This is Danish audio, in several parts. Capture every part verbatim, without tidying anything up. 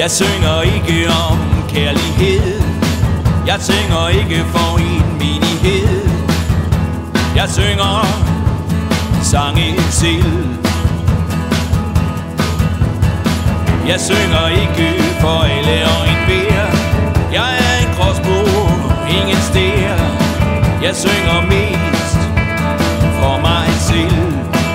Jeg synger ikke om kærlighed. Jeg synger ikke for en menighed. Jeg synger sange selv. Jeg synger ikke for alle og enhver. Jeg er en gråspur, ingen stær. Jeg synger mest for mig selv.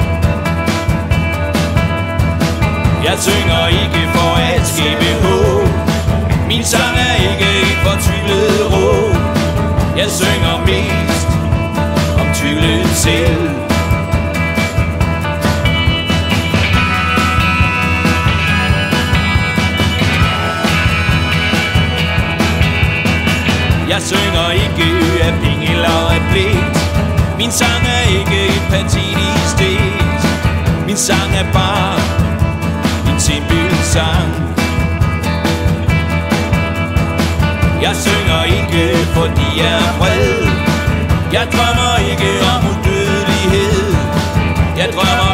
Jeg synger ikke for at skabe håb. Min sang er ikke et fortvivlet råb. Jeg synger mest om tvivlet selv. Jeg synger ikke af penge eller af pligt. Min sang er ikke et patetisk digt. Min sang er bare en simpel sang. Jeg synger ikke fordi jeg er vred. Jeg drømmer ikke om udødelighed. Jeg drømmer